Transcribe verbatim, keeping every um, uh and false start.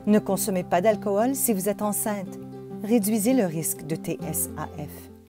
Ne consommez pas d'alcool si vous êtes enceinte. Réduisez le risque de T S A F.